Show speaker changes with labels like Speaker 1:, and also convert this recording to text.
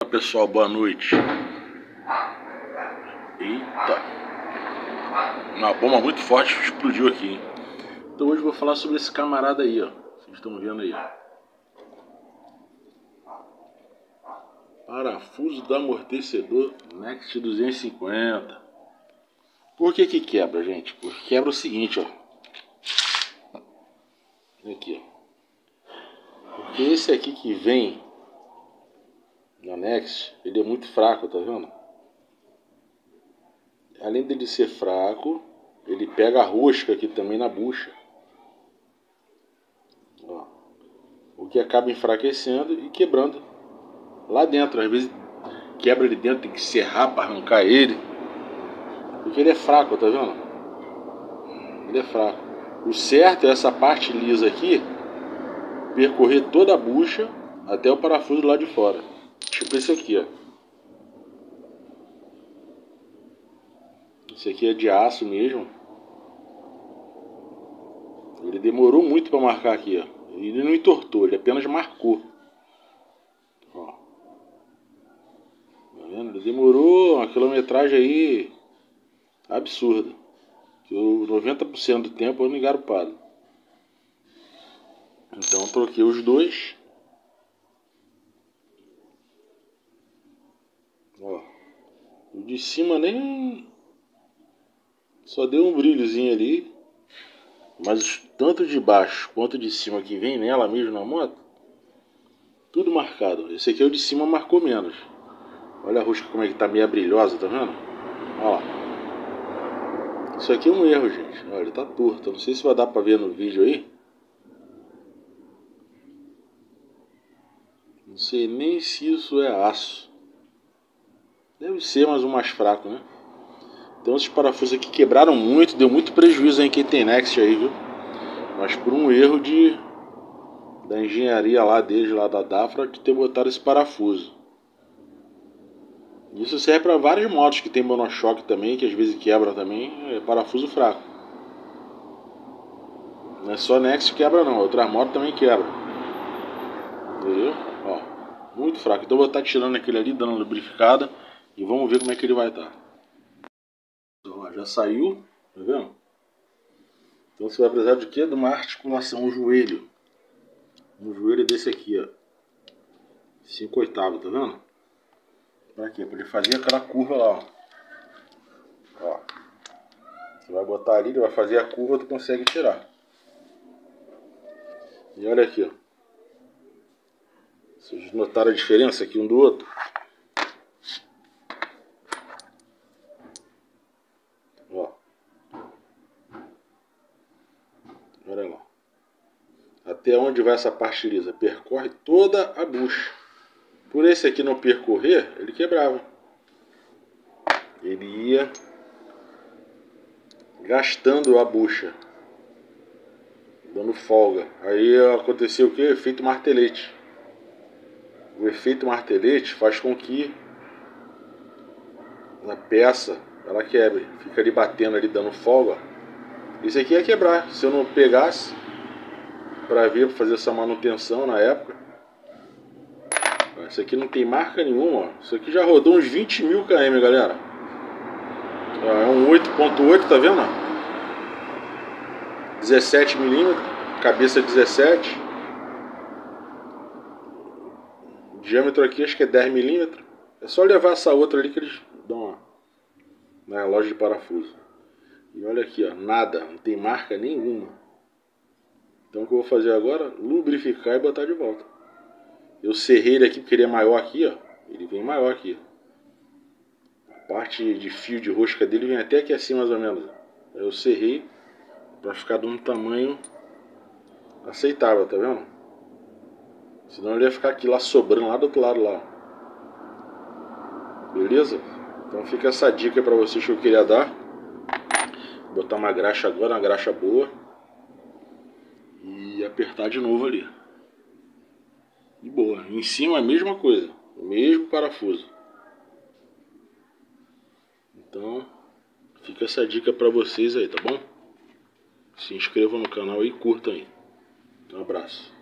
Speaker 1: pessoal, boa noite. Eita, uma bomba muito forte explodiu aqui, hein? Então hoje eu vou falar sobre esse camarada aí, ó. Vocês estão vendo aí, ó. Parafuso do amortecedor Next 250. Por que que quebra, gente? Porque quebra o seguinte, ó. Aqui, ó. Porque esse aqui que vem na Next, ele é muito fraco, tá vendo? Além dele ser fraco, ele pega a rosca aqui também na bucha. Ó. O que acaba enfraquecendo e quebrando lá dentro. Às vezes quebra ali dentro, tem que serrar para arrancar ele. Porque ele é fraco, tá vendo? Ele é fraco. O certo é essa parte lisa aqui percorrer toda a bucha até o parafuso lá de fora. Tipo esse aqui, ó. Esse aqui é de aço mesmo. Ele demorou muito para marcar aqui, ó. Ele não entortou, ele apenas marcou. Ó. Tá vendo? Ele demorou uma quilometragem aí absurda. 90% do tempo eu não engarupado. Então eu troquei os dois. Ó. O de cima nem... só deu um brilhozinho ali. Mas tanto de baixo quanto de cima que vem nela mesmo na moto, tudo marcado. Esse aqui é o de cima, marcou menos. Olha a rosca como é que tá meio brilhosa, tá vendo? Olha lá. Isso aqui é um erro, gente. Olha, ele tá torto. Não sei se vai dar pra ver no vídeo aí. Não sei nem se isso é aço. Deve ser, mas o mais fraco, né? Então esses parafusos aqui quebraram muito. Deu muito prejuízo em quem tem Next aí, viu? Mas por um erro da engenharia lá deles, lá da Dafra, de ter botado esse parafuso. Isso serve para várias motos que tem monochoque também, que às vezes quebra também, é parafuso fraco. Não é só Next que quebra não, outras motos também quebra. Entendeu? Ó, muito fraco. Então eu vou estar tirando aquele ali, dando uma lubrificada e vamos ver como é que ele vai estar. Então, ó, já saiu, tá vendo? Então você vai precisar de quê? De uma articulação, um joelho. Um joelho desse aqui, ó. 5/8, tá vendo? Pra quê? Pra ele fazer aquela curva lá, ó. Você vai botar ali, ele vai fazer a curva, tu consegue tirar. E olha aqui, ó. Vocês notaram a diferença aqui um do outro? Ó. Olha lá. Até onde vai essa parte lisa? Percorre toda a bucha. Por esse aqui não percorrer, ele quebrava. Ele ia gastando a bucha, dando folga. Aí aconteceu o que? Efeito martelete. O efeito martelete faz com que a peça ela quebre. Fica ali batendo, ali dando folga. Esse aqui ia quebrar. Se eu não pegasse para ver, para fazer essa manutenção na época. Isso aqui não tem marca nenhuma, ó. Isso aqui já rodou uns 20 mil km, galera. É um 8.8, tá vendo? 17 milímetros, cabeça 17. O diâmetro aqui acho que é 10 milímetros. É só levar essa outra ali que eles dão na loja de parafuso. E olha aqui, ó, nada, não tem marca nenhuma. Então o que eu vou fazer agora? Lubrificar e botar de volta. Eu serrei ele aqui porque ele é maior aqui, ó. Ele vem maior aqui. A parte de fio de rosca dele vem até aqui assim mais ou menos. Eu serrei para ficar de um tamanho aceitável, tá vendo? Senão ele ia ficar aqui lá sobrando lá do outro lado lá. Beleza? Então fica essa dica para vocês que eu queria dar. Vou botar uma graxa agora, uma graxa boa. E apertar de novo ali. De boa. Em cima a mesma coisa. O mesmo parafuso. Então, fica essa dica pra vocês aí, tá bom? Se inscrevam no canal e curtam aí. Um abraço.